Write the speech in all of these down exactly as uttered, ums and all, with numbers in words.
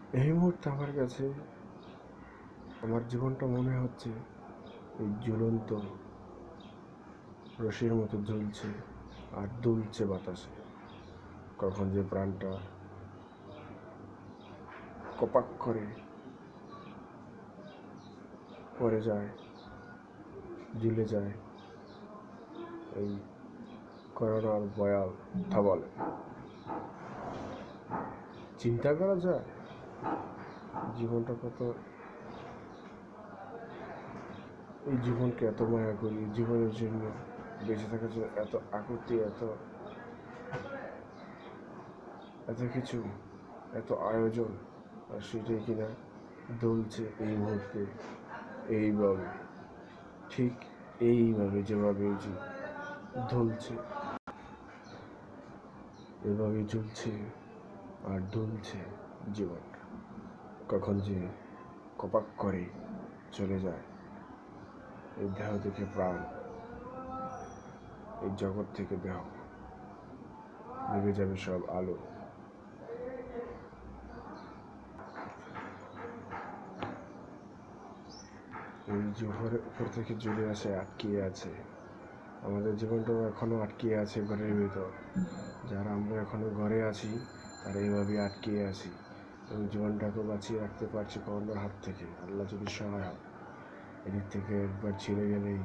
এই মুহূর্তে আমার কাছে আমার জীবনটা মনে হচ্ছে এই ঝুলন্ত রশির মতো ঝুলছে আর দুলছে বাতাসে। কখন যে প্রাণটা কপাক করে পড়ে যায়, ঝুলে যায় এই করোনার ভয়াল থাবলে। চিন্তা করা যায় জীবনটা কত, এই জীবনকে এত মায়া করি, জীবনের জন্য বেঁচে থাকার জন্য এত আকুতি, এত এত কিছু, এত আয়োজন, আর সেটাই কিনা দুলছে এই মুহূর্তে এইভাবে, ঠিক এইভাবে যেভাবে যে দুলছে, এভাবে ঝুলছে আর দুলছে জীবনটা। কখন যে কপাক করে চলে যায় এই দেহ থেকে প্রাণ, এই জগৎ থেকে দেহ, নিভে যাবে সব আলো। এই জোহরের উপর থেকে ঝুলে আসে, আটকিয়ে আছে আমাদের জীবনটাও এখনো আটকিয়ে আছে ঘরের ভিতর। যারা আমরা এখনো ঘরে আছি তারা এইভাবে আটকিয়ে আছি এবং জীবনটাকে বাঁচিয়ে রাখতে পারছি করোনার হাত থেকে। আল্লাহ যদি সহায় হয়, এদিক থেকে একবার ছিঁড়ে গেলেই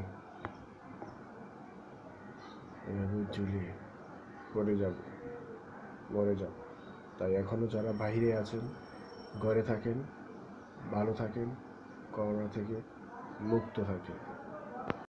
এভাবে ঝুলিয়ে পড়ে যাব, মরে যাব। তাই এখনও যারা বাইরে আছেন, ঘরে থাকেন, ভালো থাকেন, করোনা থেকে মুক্ত থাকেন।